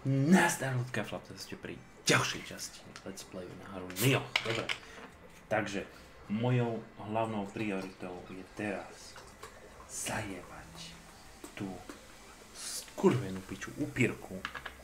Nazdar ľudka Flapta, ste pri ďalšej časti Let's Playu na hru Nioh. Dobre, takže mojou hlavnou prioritou je teraz zajebať tú skurvenú piču upírku.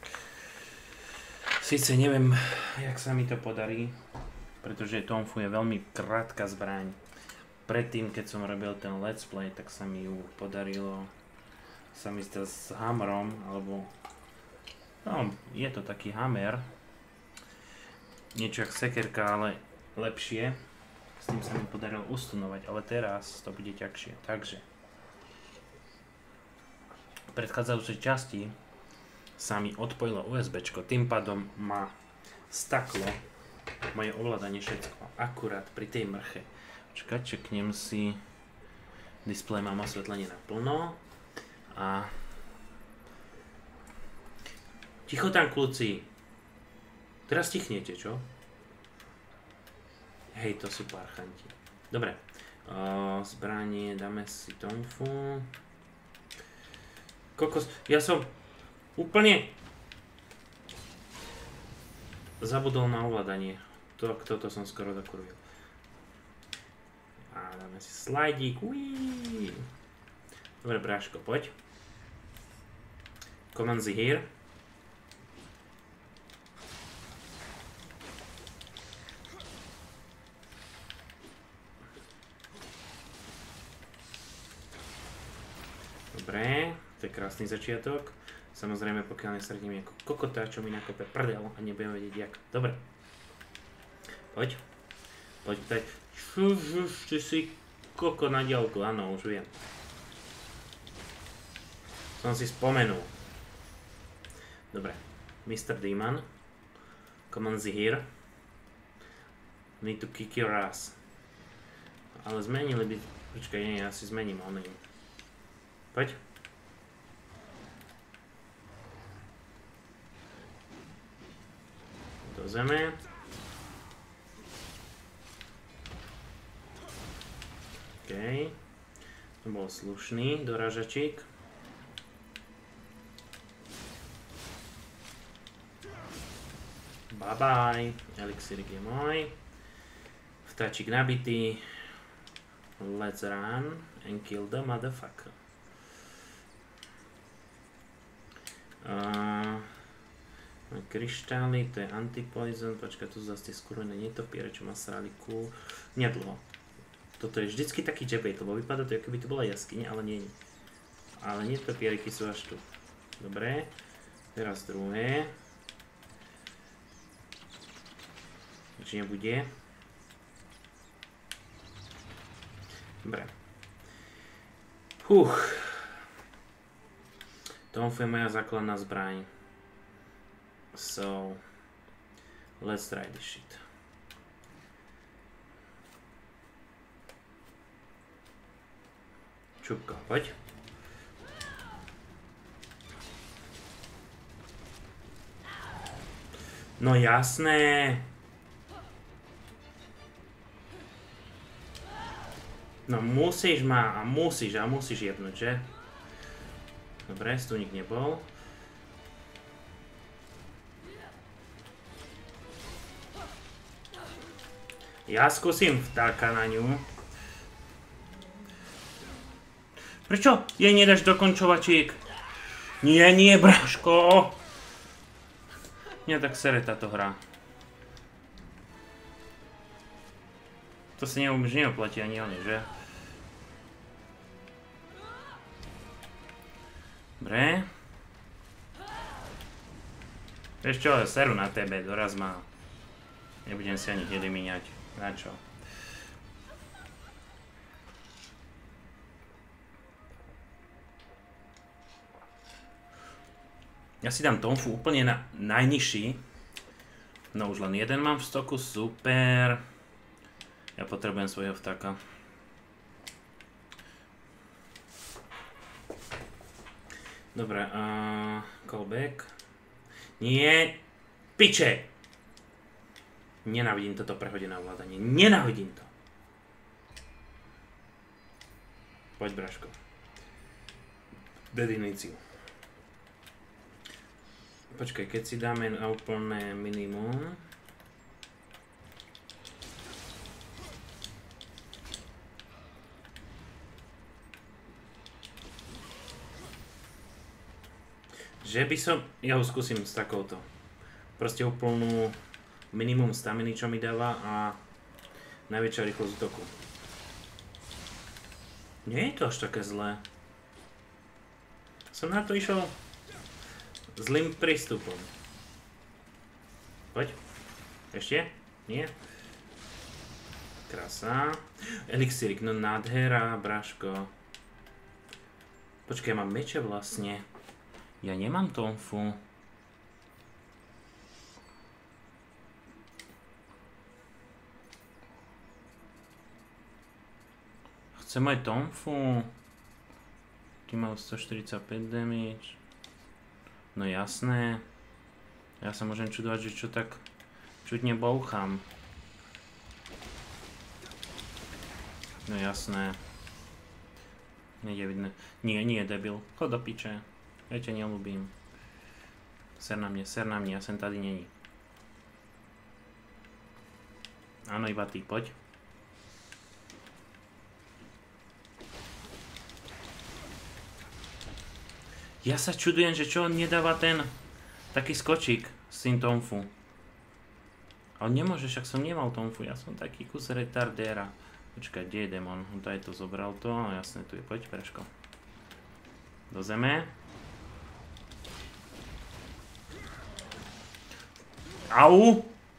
Sice neviem, jak sa mi to podarí, pretože Tonfu je veľmi krátka zbraň. Predtým, keď som robil ten Let's Play, tak sa mi ju podarilo sa mi zdá s hammerom, alebo no, je to taký hammer, niečo jak sekerka, ale lepšie. S tým sa mi podarilo ustunovať, ale teraz to bude ťažšie. Takže v predchádzajúcej časti sa mi odpojilo USBčko, tým pádom má staklo moje ovládanie všetko akurát pri tej mrche. Počkať, čeknem si, displej mám osvetlenie naplno a ticho tam, kľúci. Teraz tichnete, čo? Hej, to sú parchanti. Dobre. Zbranie, dáme si Tonfu. Kokos, ja som úplne zabudol na ovládanie. Toto som skoro zakurvil. A dáme si slajdík. Uííí. Dobre, bráško, poď. Command Z here. Dobre, to je krásny začiatok. Samozrejme, pokiaľ nesredím ako kokota, čo mi nakope prdel a nebudem vedieť jak. Dobre. Poď. Poď, poď. Ty si koko na diaľku, áno, už viem. Som si spomenul. Dobre. Mr. Demon. Command Z here. Need to kick your ass. Ale zmenili by... Počkaj, nie, ja si zmením oný. Poď. Do zeme. OK. To bol slušný dorážačík. Bye bye. Elixírik je môj. Vtáčik nabitý. Let's run and kill the motherfucker. Kryštály, to je anti-poison. Počkaj, tu zase tie skurvené netopiere, čo ma srali ku... Nedlho. Toto je vždycky taký džebejt, lebo vypadá to, ako by to bola jaskyňa, ale nie. Ale netopieriky sú až tu. Dobre. Teraz druhé. Či nebude. Dobre. Tonfu je moja základná zbraň. So, let's try this shit. Čupka, poď. No jasné. No musíš ma, a musíš jebnúť, že? Dobre, stúnik nebol. Ja skúsim vtáka na ňu. Prečo jej nedáš dokončovačík? Nie, nie, bráško. Mňa tak sere táto hra. To sa už neoplatí ani oni, že? Dobre. Vieš čo, seru na tebe, doraz ma. Nebudem si ani hedy míňať. Na čo? Ja si dám Tonfu úplne na najnižší. No už len jeden mám v stoku, super. Ja potrebujem svojho vtáka. Dobre, callback. Nie, piče! Nenávidím toto prehodené ovládanie. Nenávidím to. Poď, Braško. Definíciu. Počkaj, keď si dáme na úplné minimum. Že by som, ja ho skúsim s takouto. Proste úplnú minimum staminy, čo mi dáva a najväčšia rýchlosť útoku. Nie je to až také zlé. Som na to išiel zlým prístupom. Poď. Ešte? Nie? Krása. Elixírik, no nádhera, bráško. Počkaj, ja mám meče vlastne. Ja nemám tonfu. Chcem aj tonfu. Ty mal 145 damage. No jasné. Ja sa môžem čudovať, že čo tak čudne bouchám. No jasné. Nejde vidno. Nie, debil. Chod do piče. Ja ťa neľúbim. Ser na mne, ja sem tady není. Áno, iba ty, poď. Ja sa čudujem, že čo on nedáva ten taký skočík s tým tonfu. Ale nemôže, však som nemal tonfu, ja som taký kus retardéra. Počkaj, kde je demon? On tady to zobral to, no jasne, tu je, poď, preško. Do zeme. Au!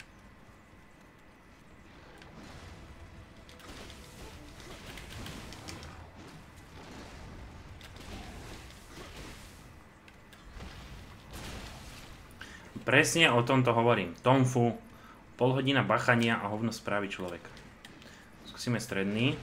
Presne o tomto hovorím. Tonfu, polhodina bachania a hovno spraví človek. Skúsime stredný.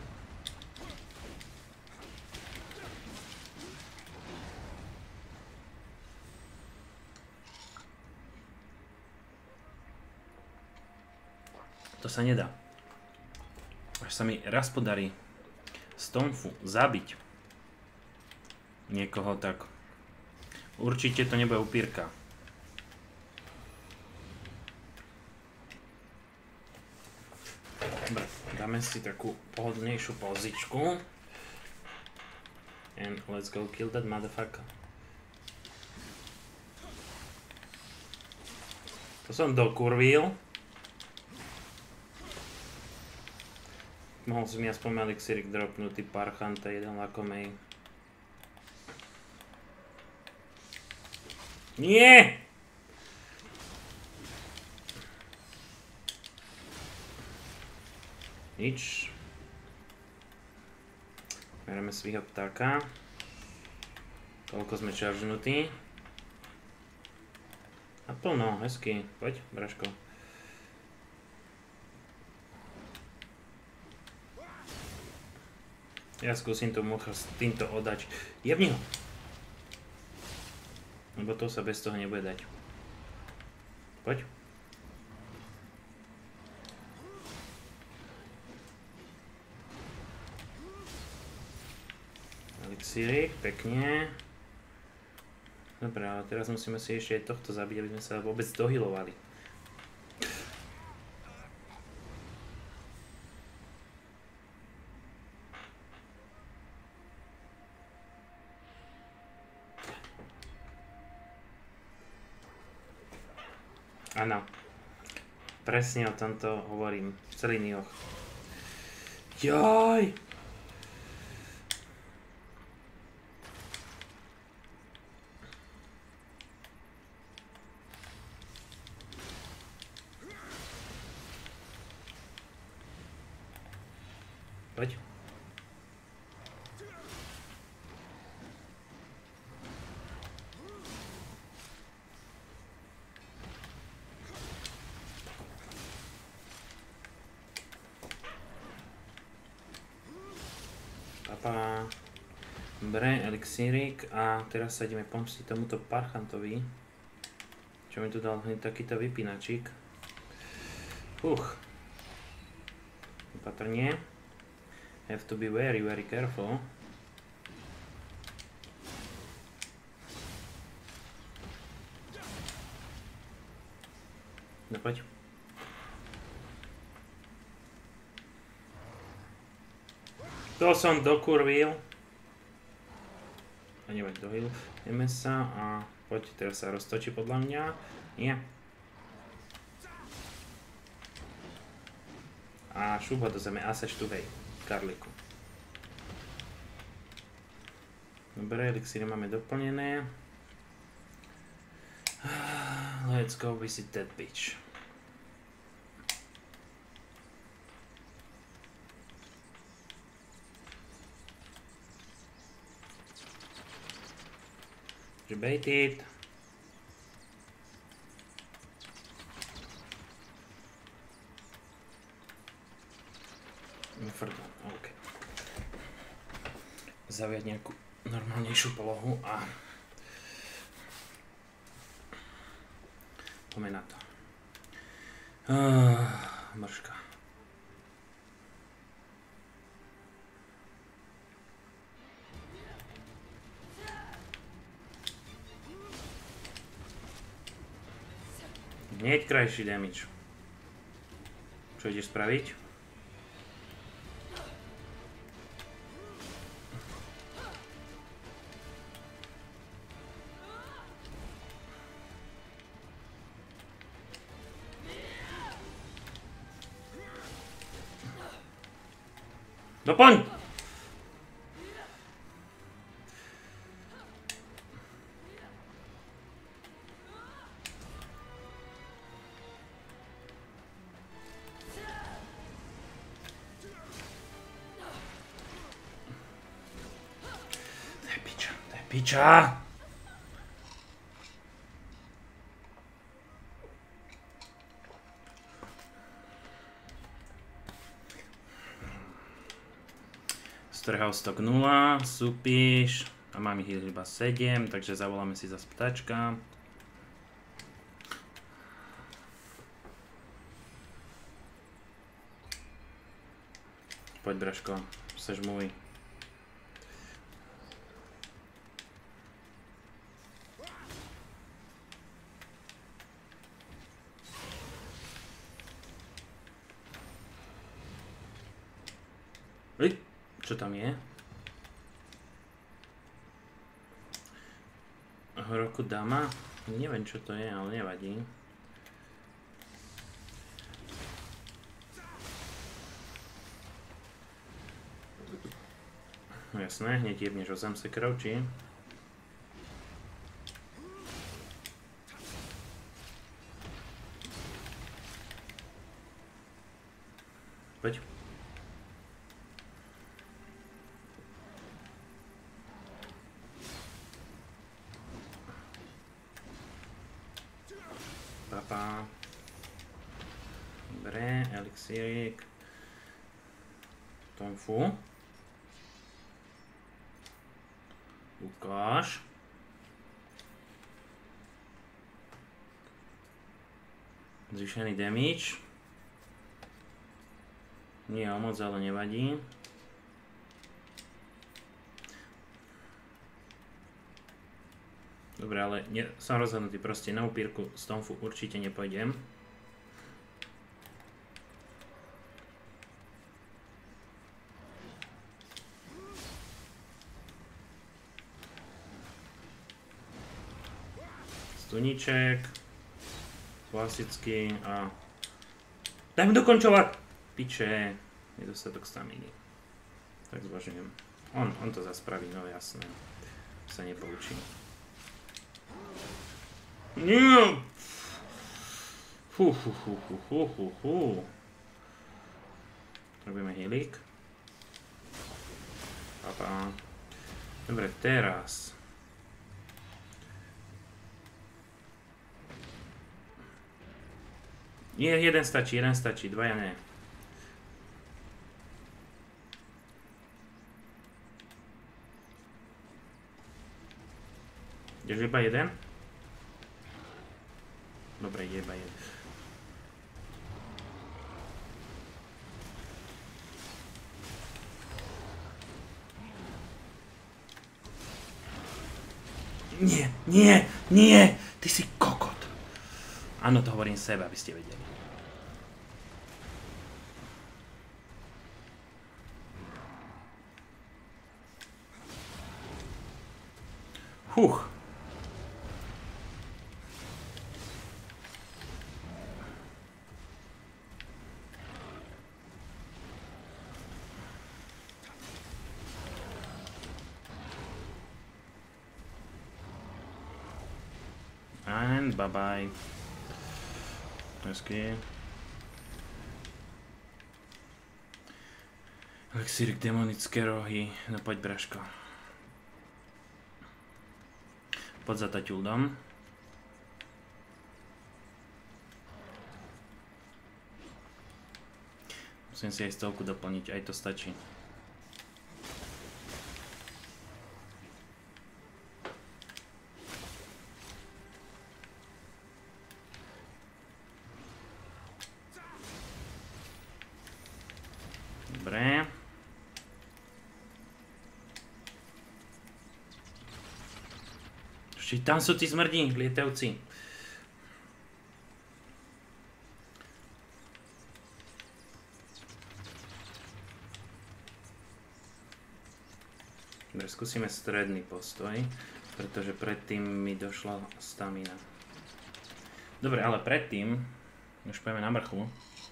To sa nedá. Až sa mi raz podarí z tonfu zabiť niekoho, tak určite to nebude upírka. Dobre, dáme si takú pohodlnejšiu pozičku. And let's go kill that motherfucker. To som dokurvil. Mohol si mi aspoň elixírik dropnutý parchanta, jeden lakomej. Nie! Nič. Bereme svýho ptáka. Koľko sme čaržnutí. A plno, hezky. Poď, braško. Ja skúsim to mucha s týmto oddať. Jebni ho! Lebo to sa bez toho nebude dať. Poď. Elixírik, pekne. Dobre, ale teraz musíme si ešte aj tohto zabiť, aby sme sa vôbec dohealovali. Áno. Presne o tomto hovorím. Celý Nioh. Jaj! Poď. Papa. Dobre, elixírik a teraz sa ideme pomstiť tomuto parchantovi. Čo mi tu dal hneď takýto vypínačík. Opatrne. Have to be very, very careful. No poď. To som dokurvil. A nevaď do healu. Ideme sa a poď, teraz sa roztočí podľa mňa. Nie. A šup ho do zeme, a seš tu, hej, karliku. Dobre, elixíry máme doplnené. Let's go visit that bitch. Bait it. OK. Zaviať nejakú normálnejšiu polohu a poďme na to. Mrška. Hneď krajší damage. Čo ideš spraviť? Doplň! Piča! Storehouse stock 0, supíš a mám ich iba 7, takže zavoláme si zase ptačka. Poď, Braško, seš môj. Čo tam je? Horoku Dama? Neviem, čo to je, ale nevadí. No jasné, hneď jebneš o zem se kravčí. Poď. Papa. Dobre, elixírik. Tonfu. Lukáš. Zvýšený damage. Nie o moc, ale nevadí. Dobre, ale som rozhodnutý, proste na upírku z Tonfu určite nepôjdem. Stuníček. Klasický a... Daj mi dokončovať! Piče, nedostatok staminy. Tak zvažujem. On to zase spraví, no jasné. Sa nepoučí. Nie! Robíme healík. Papa. Dobre, teraz. Jeden stačí, dvaja ne. Ideš iba jeden? Dobre, ide iba jeden. Nie, ty si kokot. Áno, to hovorím sebe, aby ste vedeli. Huch. And bye-bye. Hezky. Elixírik, demonické rohy. No poď, Braško. Poď za taťuldom. Musím si aj stovku doplniť, aj to stačí. Dobre. Tam sú tí smrdí, lietajúci. Dobre, skúsime stredný postoj, pretože predtým mi došla stamina. Dobre, ale predtým, už pojeme na vrchu.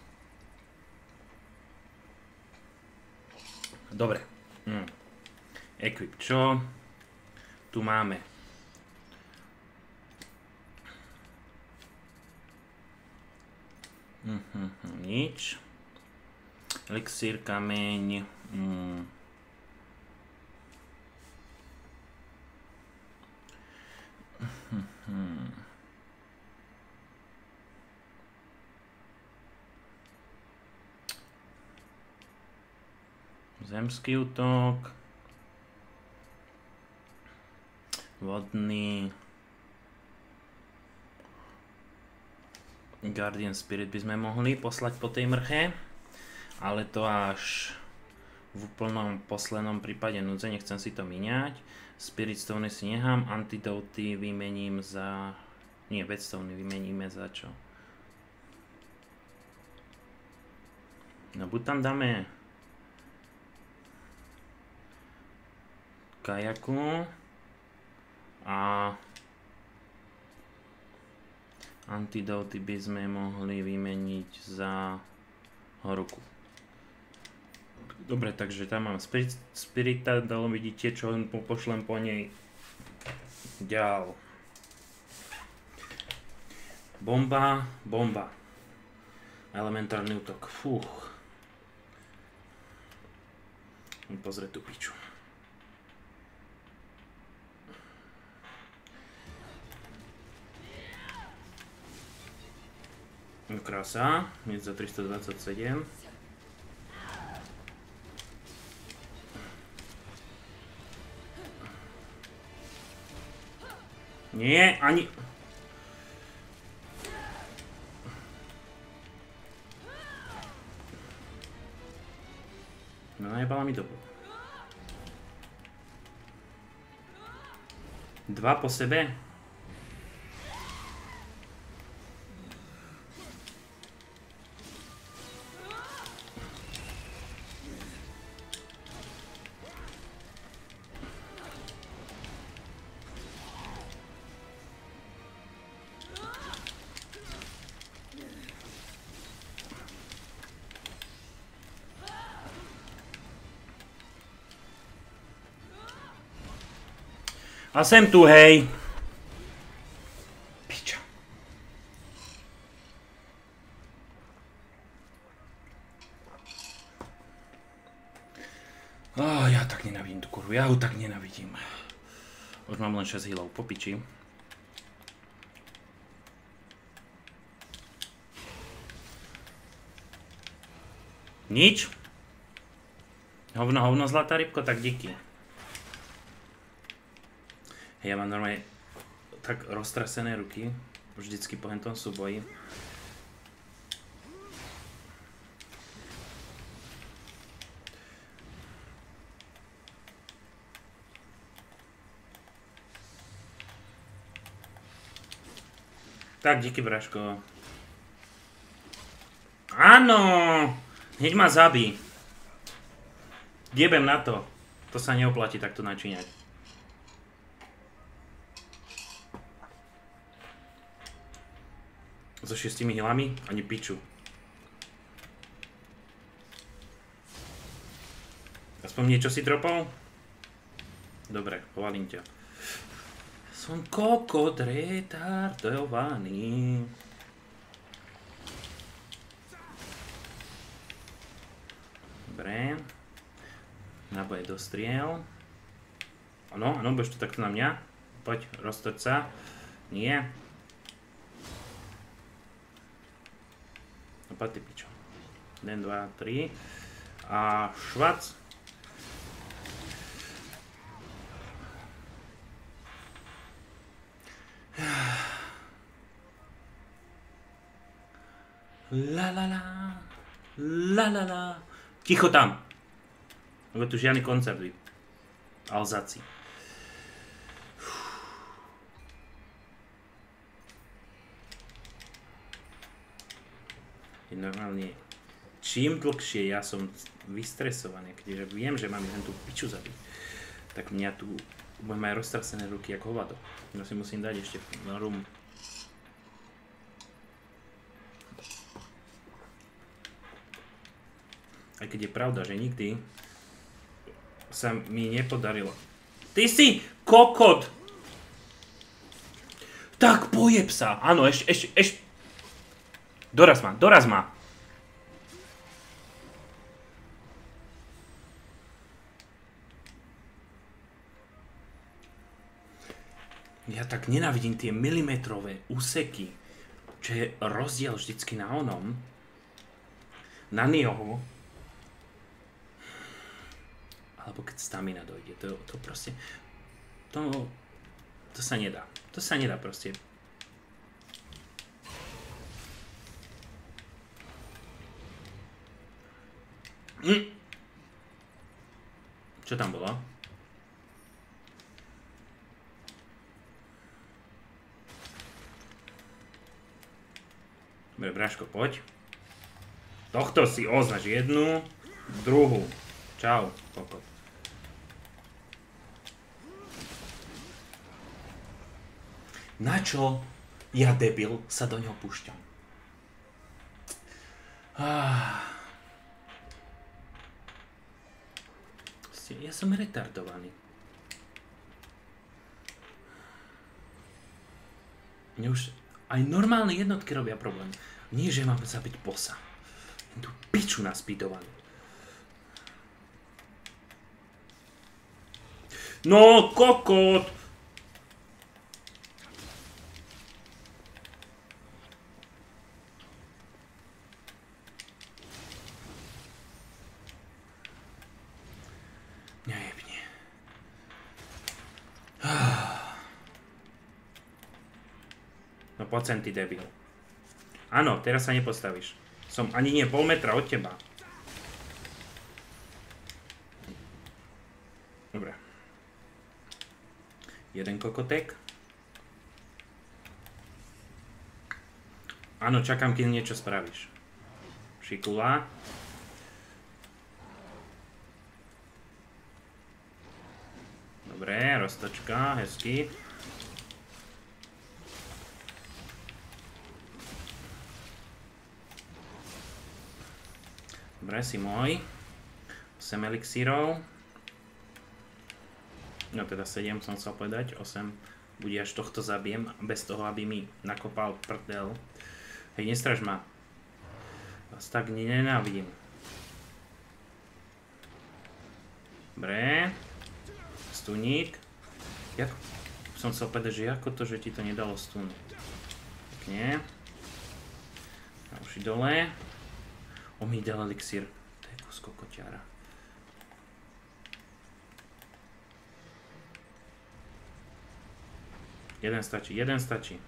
Dobre. Equip, čo tu máme? Nič. Elixír, kameň. Zemský útok. Vodný. Guardian Spirit by sme mohli poslať po tej mrche, ale to až v úplnom poslednom prípade núdze, nechcem si to míňať. Spirit Stone si nechám, Antidoty vymením za... Nie, Whetstone vymeníme za čo? No buď tam dáme kajaku a Antidoty by sme mohli vymeniť za horúku. Dobre, takže tam mám Spirita, dalo vidíte, čo pošlem po nej. Ďal. Bomba, bomba. Elementárny útok, fúch. Pozrieť tú piču. Krása, je za 327. Nie, ani... No najebala mi dobu. 2 po sebe? A sem tu, hej. Piča. Ja tak nenavidím tú kurvu, ja ju tak nenavidím. Už mám len 6 healov, po piči. Nič? Hovno, hovno, zlatá rybko, tak díky. Ja mám normálne tak roztrasené ruky, vždycky po hentom súboji. Tak, díky, Braško. Áno! Hneď ma zabí. Jebem na to. To sa neoplatí takto načíňať. So 6 hilami? Ani piču. Aspoň niečo si dropol? Dobre, povalím ťa. Som kokot retardovaný. Dobre. Naboje do striel. Áno, áno, budeš to takto na mňa. Poď, roztoč sa. Nie. No poď ty pičo. 1, 2, 3. A švac. La la la. La la la. Ticho tam. Lebo tu žiadny koncert. Alzáci. Je normálne. Čím dlhšie ja som vystresovaný, keďže viem, že mám len tú piču zabiť, tak mňa tu budem aj roztrasené ruky ako hovado. No si musím dať ešte na rum. Aj keď je pravda, že nikdy sa mi nepodarilo. Ty si kokot! Tak pojeb sa! Áno, ešte. Doraz ma. Ja tak nenávidím tie milimetrové úseky, čo je rozdiel vždycky na onom. Na Niohu. Alebo keď stamina dojde, to proste, to sa nedá. To sa nedá proste. Čo tam bolo? Dobre, Braško, poď. Tohto si označ jednu, druhú. Čau, kokot. Načo ja, debil, sa do ňoho púšťam? Ja som retardovaný. Mne už aj normálne jednotky robia problém. Nie, že mám zabiť bossa. Tú piču naspídovanú. No, kokot! Nejebne. No poď sem, ty debil. Áno, teraz sa nepostavíš. Som ani nie pol metra od teba. Dobre. Jeden kokotek. Áno, čakám, keď niečo spravíš. Šikula. Dobre, roztočka, hezky. Dobre, si môj. 8 elixírov. No teda 7 som chcel povedať. 8 bude, až tohto zabijem. Bez toho, aby mi nakopal prdel. Hej, nestraž ma. Vás tak nenávidím. Dobre. Stuník. Som chcel povedať, že ako to, že ti to nedalo stun. Pekne. A už i dole. On mi dal elixír. To je kus kokotiara. Jeden stačí.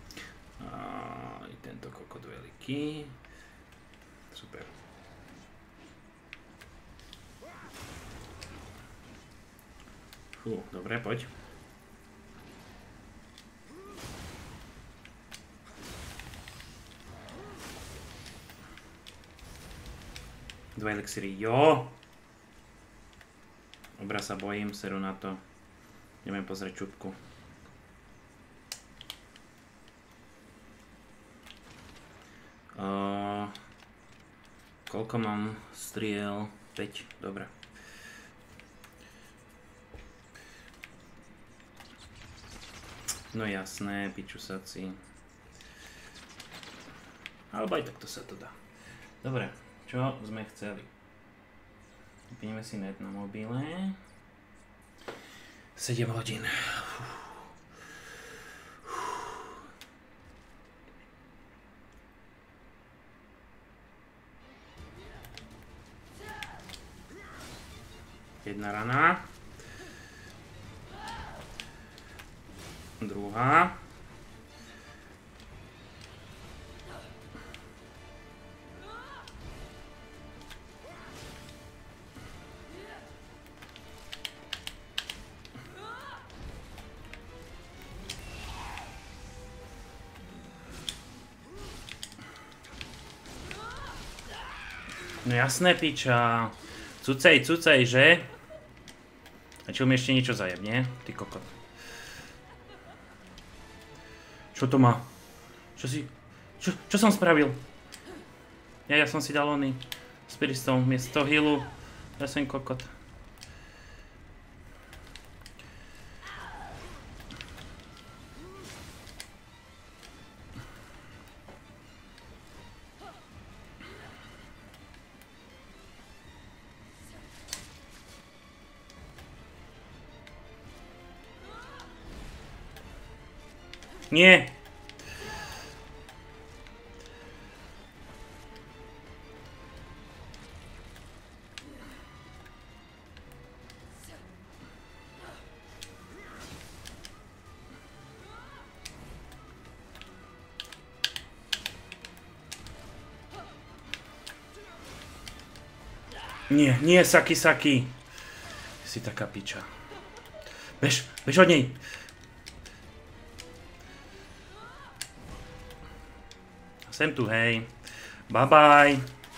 I tento kokot veľký. Super. Fú, dobre, poď. 2 elixíry, jo. Obra sa bojím, seru na to. Ideme pozrieť čupku. Koľko mám striel? 5, dobre. No jasné, pičusaci. Alebo aj takto sa to dá. Dobre, čo sme chceli? Vypneme si net na mobile. 7 hodín. Jedna rana. Druhá. No jasné, piča. Cucej, že? A čo mi ešte niečo zajeb, nie? Ty kokot. Čo to má? Čo si... Čo som spravil? Ja som si dal oný Spirit Stone miesto healu. Ja som kokot. Nie! Nie, Saki. Si taká piča. Bež od nej! Sem tu, hej. Bye bye.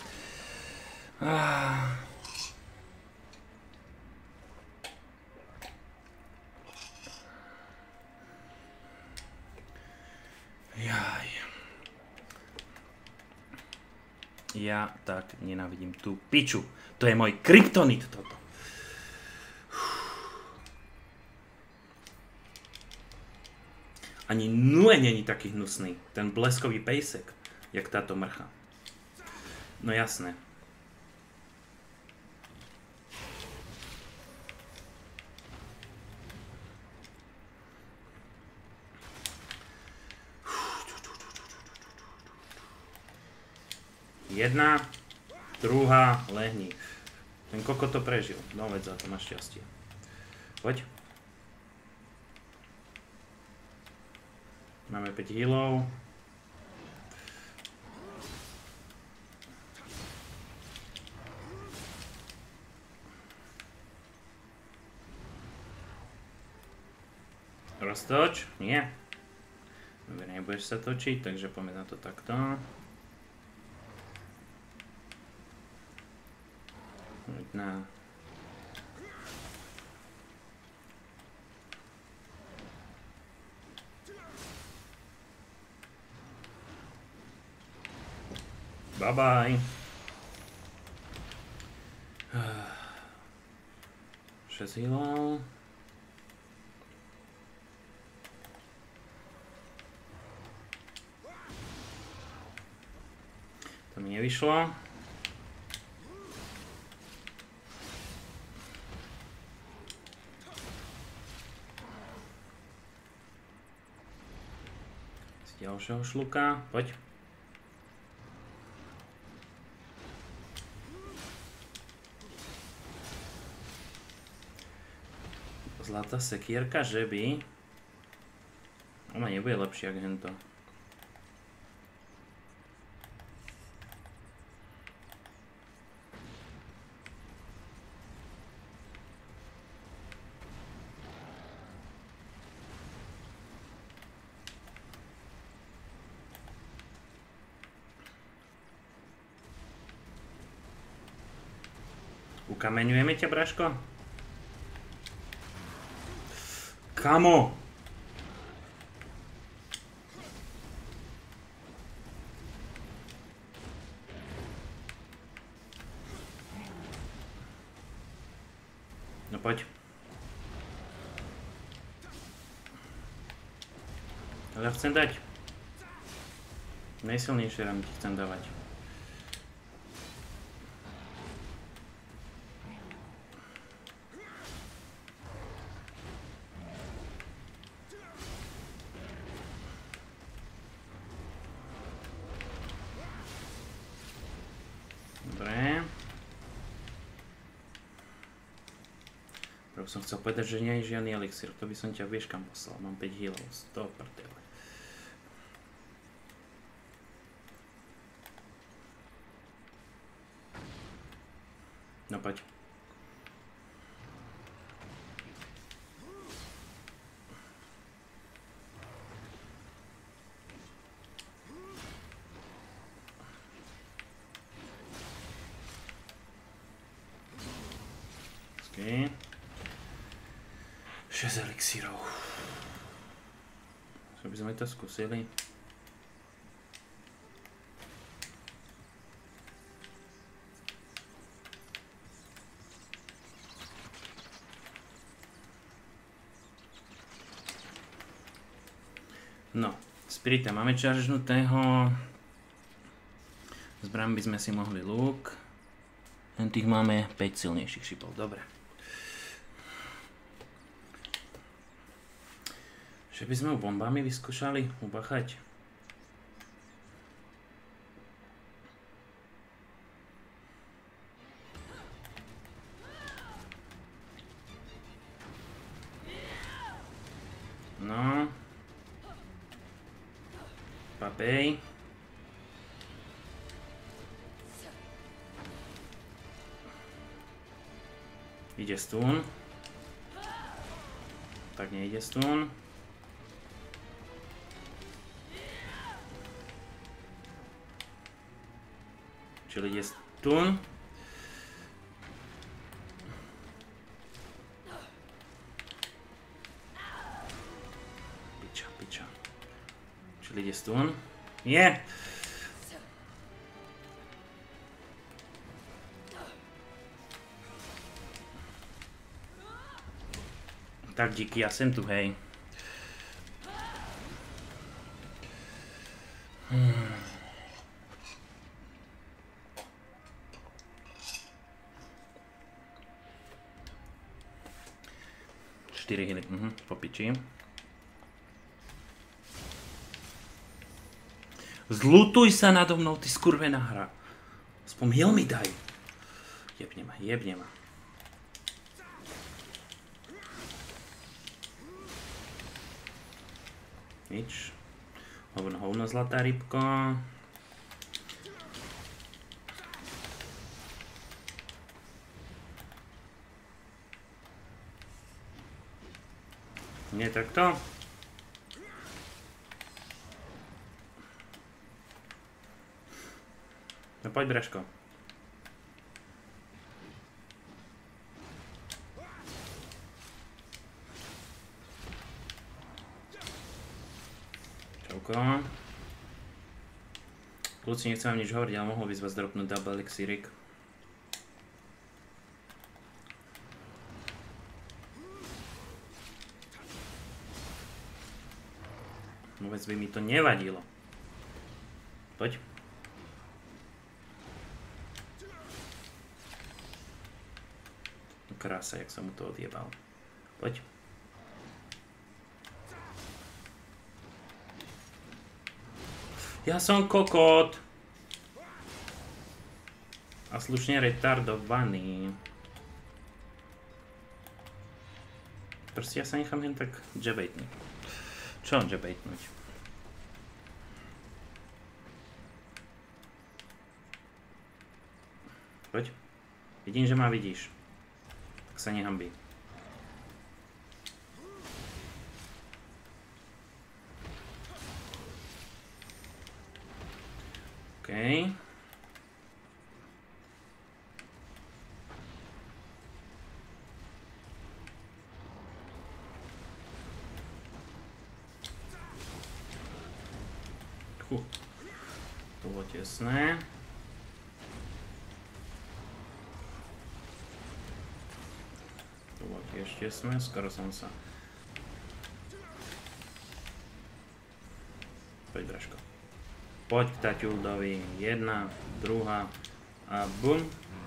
Jaj. Ja tak nenávidím tú piču. To je môj kryptonit toto. Ani nue není taký hnusný. Ten bleskový pejsek. Jak táto mrcha. No jasné. Jedna, druhá, lehni. Ten kokot to prežil. No veď za to máš šťastie. Poď. Máme 5 healov. Roztoč? Nie. Dobre, nebudeš sa točiť, takže poďme na to takto. Na... Bye bye. 6 healov. To mi nevyšlo. Z ďalšieho šluka, poď. Zlatá sekierka, že by? Ona nebude lepšia ako hento. Ukameňujeme ťa, Braško? Kamo? No poď. Ale ja chcem dať. Najsilnejšie rany ti chcem dávať. Som chcel povedať, že nie je žiadny elixír, to by som ťa vieš kam poslal, mám 5 healov, z toho prdele. No poď. Okay. 6 elixírov. Čo by sme to skúsili? No, Spirita máme čaržnutého. Zbraň by sme si mohli lúk. Len tých máme 5 silnejších šipov, dobre. Že by sme ho bombami vyskúšali ubachať. No. Papej. Ide stun. Tak nejde stun. Čili ide stun. Piča. Čili ide stun. Je! Tak díky, já jsem tu, hej. Čtyři hily, po piči. Zlutuj sa nado mnou, ty skurvená hra. Aspoň heal mi daj. Jebne ma. Nič. Hovno zlatá rybko. Nie takto. No poď, Braško. Čauko. Kľúci, nechcem vám nič hovoriť, ale mohol by z vás dropnúť double elixírik. Vôbec by mi to nevadilo. Poď. Krása, jak som mu to odjebal. Poď. Ja som kokot. A slušne retardovaný. Proste ja sa nechám len tak jabaitnúť. Čo jabaitnúť? Poď. Vidím, že ma vidíš. Tak sa nehambí. OK. To bolo tesné. To bolo tiež tesné, skoro som sa... Poď, Braško. Poď k Taťuldovi. Jedna, druhá a bum.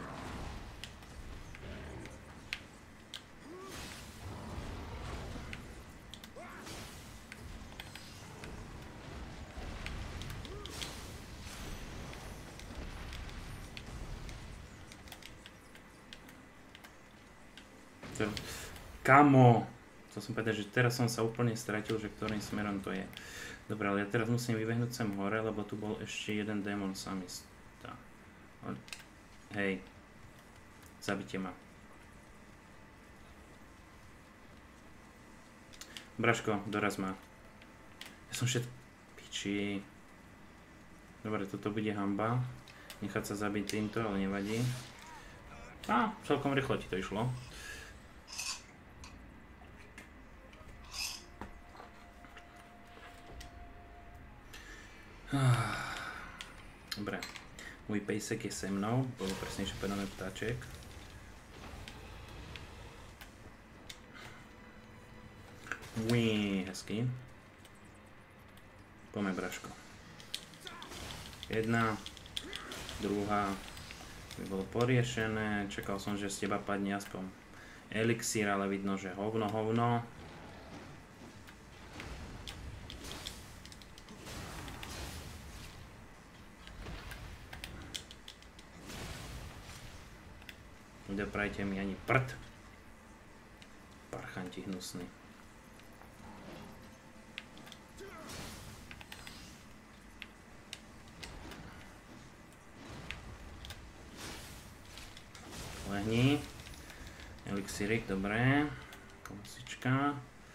Kamo! Chcel som povedať, že teraz som sa úplne stratil, že ktorým smerom to je. Dobre, ale ja teraz musím vybehnúť sem hore, lebo tu bol ešte jeden démon samista. Hej. Zabite ma. Braško, doraz ma. Ja som všetko... Piči. Dobre, toto bude hanba. Nechať sa zabiť týmto, ale nevadí. Celkom rýchlo ti to išlo. Dobre, môj pejsek je se mnou, bolo presnejšie povedané ptáček. Hezky. Poďme, Braško. Jedna, druhá, by bolo poriešené, čakal som, že z teba padne aspoň elixír, ale vidno, že hovno. Nedoprajte mi ani prd. Parchanti hnusný. Lehni. Elixírik, dobré. Kolosička.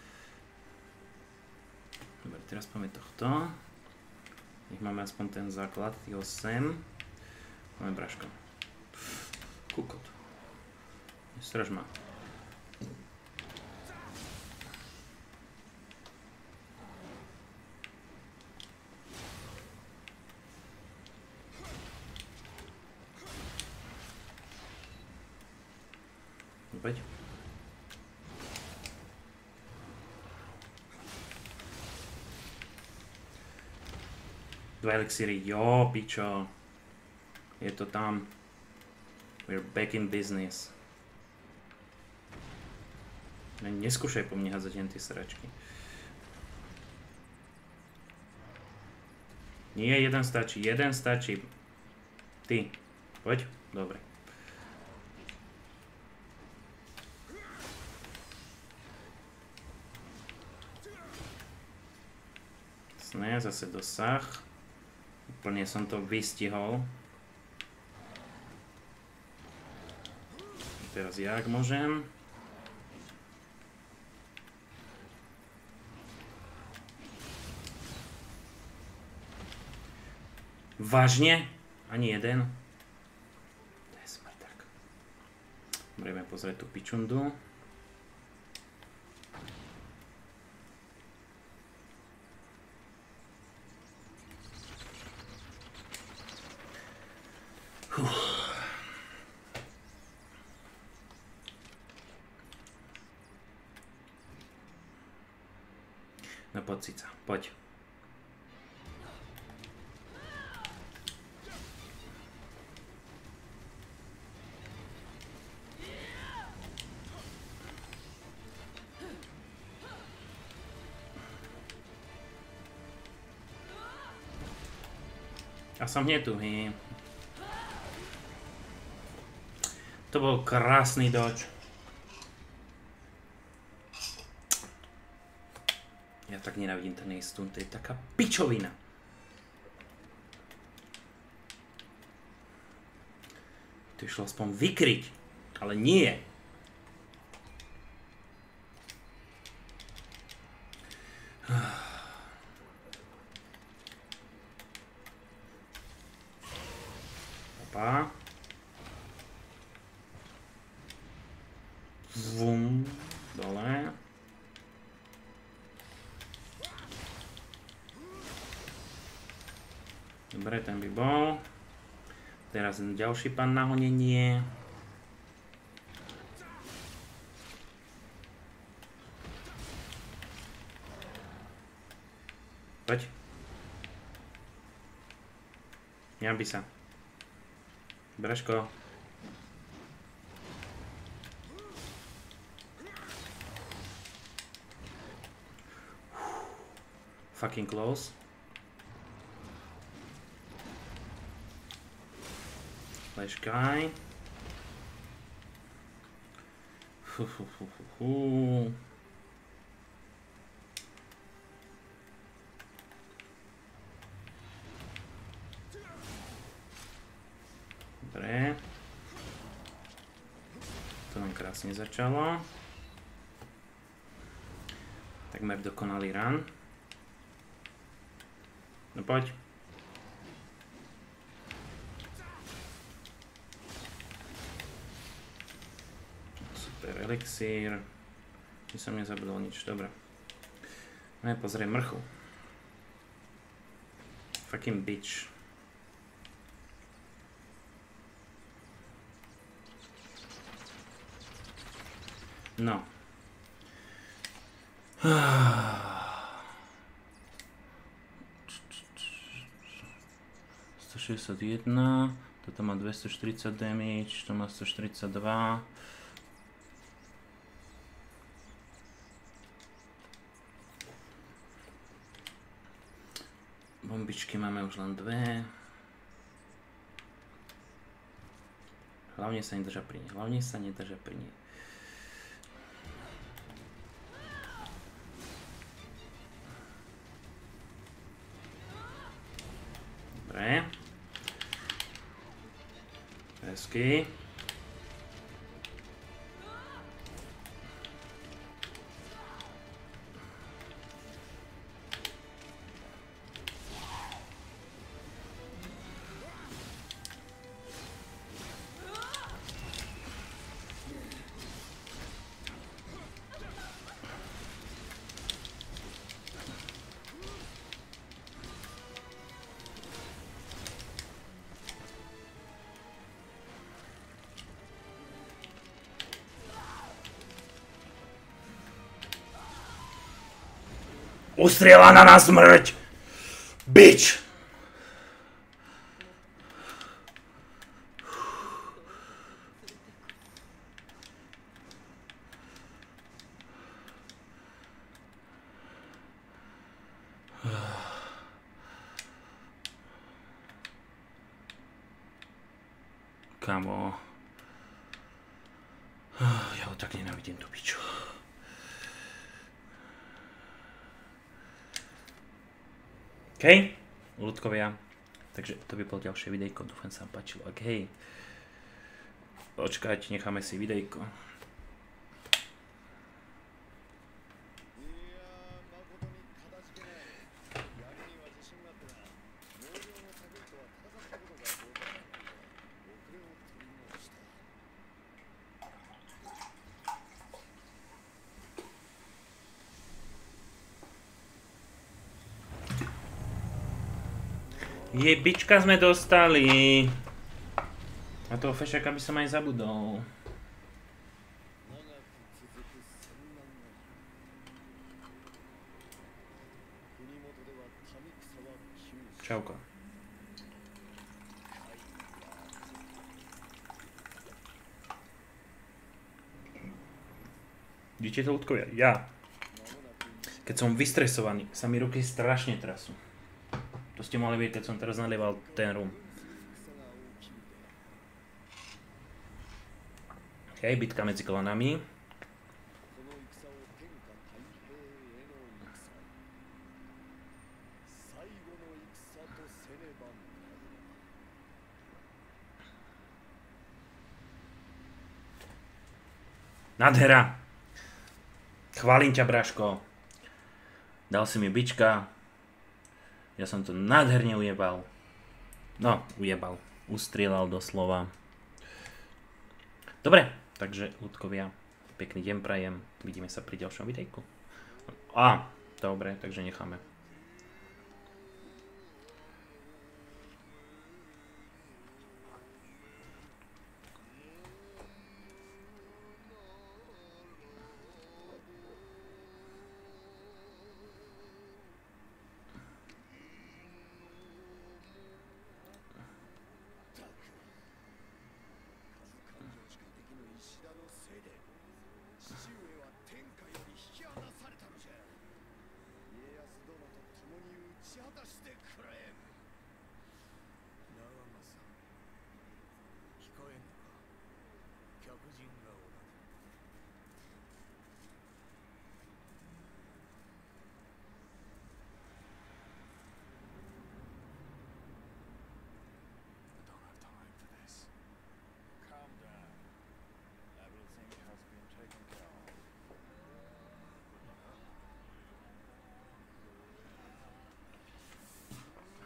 Dobre, teraz poďme tohto. Nech máme aspoň ten základ, tých 8. Poďme, Braško. Kukot. Straž ma. Opäť. Dva elixíry, jo, pičo. Je to tam. We're back in business. Neskúšaj po mne hádzať len tie sračky. Nie, jeden stačí. Ty, poď, dobre. Jasné, zase dosah. Úplne som to vystihol. Teraz ja, ak môžem. Vážne? Ani jeden? To je smrdák. Budeme pozrieť tú pičundu. No poď, Cica, poď. A som hneď tu, hej. To bol krásny dodge. Ja tak nenávidím ten ace stun, to je taká pičovina. To išlo aspoň vykryť, ale nie. Opa. Vum, dole. Dobre, ten by bol. Teraz ďalší pán na honenie. Poď. Jambi sa. Braško. Fucking close. Flash guy. Dobre. To nám krásne začalo. Takmer dokonalý run. No poď. Super elixír. Tu som nezabudol nič, dobre. No ja pozriem mrchu. Fucking bitch. No. 161, toto má 240 damage, to má 142. Bombičky máme už len dve. Hlavne sa nedrža pri nej, hlavne sa nedrža pri nej. Dobre. Hezky. Ustrieľaná na smrť! Bitch! Kamo. Ja ho tak nenávidím, tú piču. OK, ľudkovia, takže to by bolo ďalšie videjko, dúfam sa vám páčilo, ak hej, počkajte, necháme si videjko. Jebička sme dostali. A toho fešaka by som aj zabudol. Čauko. Vidíte to, ľudkovia? Ja. Keď som vystresovaný, sa mi ruky strašne trasú. To ste mohli vidieť, keď som teraz nalieval ten rum. OK, bitka medzi klanami. Nádhera! Chválim ťa, Braško. Dal si mi bička. Ja som to nádherne ujebal. No, ujebal. Ustrieľal doslova. Dobre, takže ľudkovia, pekný deň prajem. Vidíme sa pri ďalšom videjku. Dobre, takže necháme.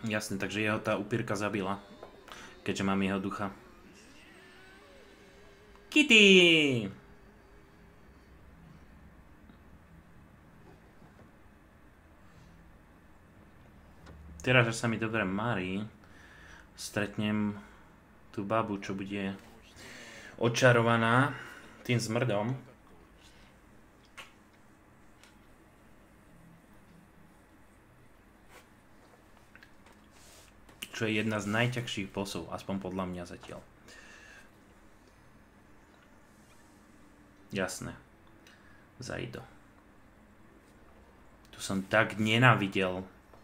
Jasne, takže jeho tá upírka zabila. Keďže mám jeho ducha. Kitty! Teraz, že sa mi dobre marí, stretnem tú babu, čo bude očarovaná tým zmrdom. Čo je jedna z najťažších bossov, aspoň podľa mňa zatiaľ. Jasné. Zaido. Tu som tak nenávidel.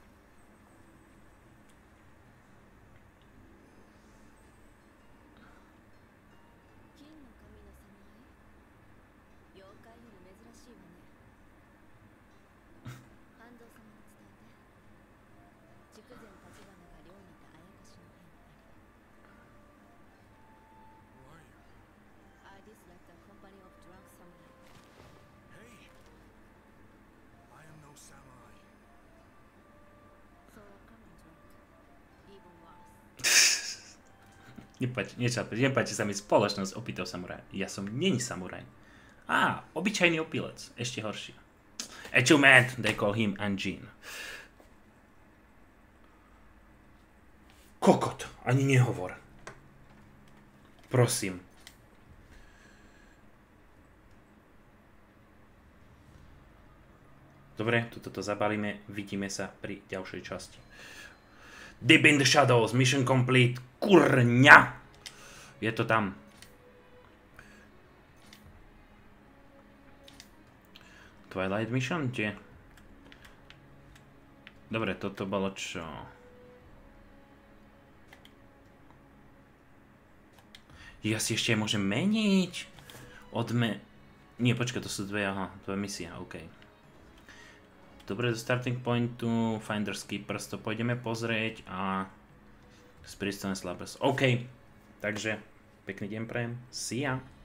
Nepáči sa mi spoločnosť opitov samuraja. Ja som není samuraj. Obyčajný opilec. Ešte horší. Achievement, they call him Anjin. Kokot, ani nehovor. Prosím. Dobre, toto zabalíme. Vidíme sa pri ďalšej časti. Deep in the Shadows, mission complete, kurňa! Je to tam. Twilight mission, kde? Dobre, toto bolo čo? Ja si ešte môžem meniť. Nie, počkaj, to sú dve misia, OK. Dobre, do starting pointu, Finders Keepers, to pôjdeme pozrieť a Spirits and Slappers. OK, takže pekný deň prajem. See ya.